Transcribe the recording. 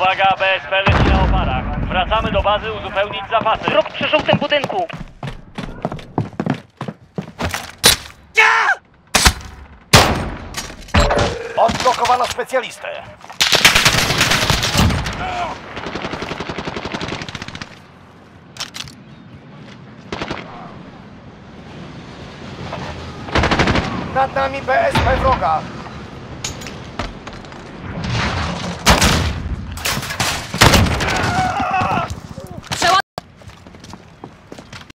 Uwaga, BSP leci na oparach. Wracamy do bazy uzupełnić zapasy. Wróg przy żółtym budynku. Odblokowano specjalistę. Nad nami BSP wroga.